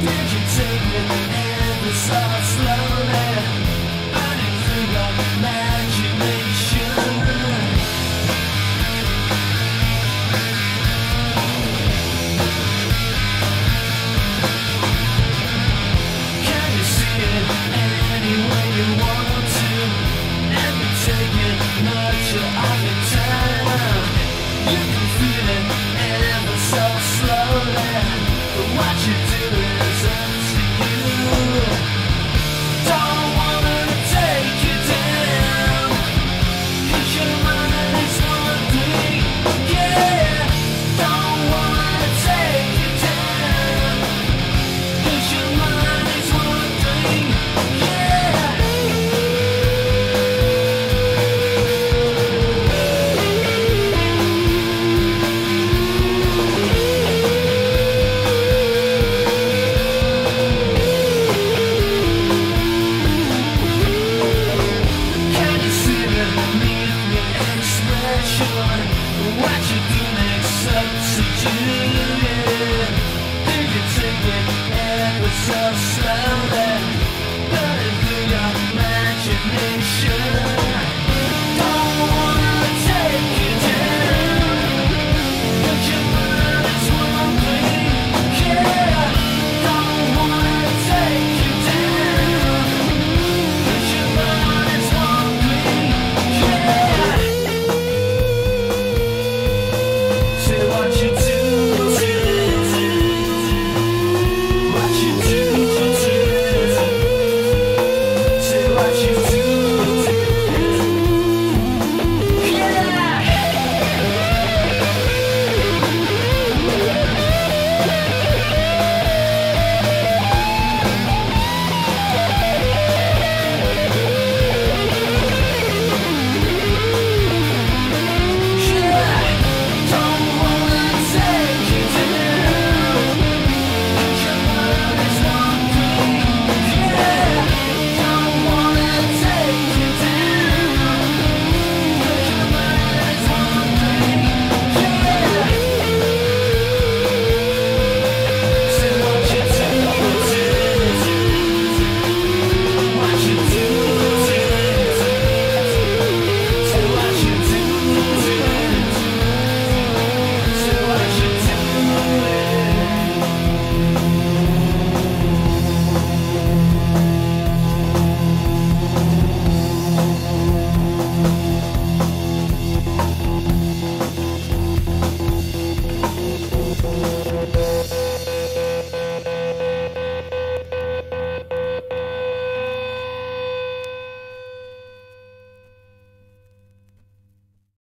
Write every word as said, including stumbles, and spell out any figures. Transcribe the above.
Did you take it ever so slowly, burning through your imagination? Can you see it any way you want to? Never take it much of your time. You can feel it ever so slowly, but what you do is up to you. Don't wanna take you down, 'cause your mind is wandering, yeah. Don't wanna take you down, 'cause your mind is wandering, yeah. Can you see the beneath your expression? What you do makes substitute. Did you take it ever so slow?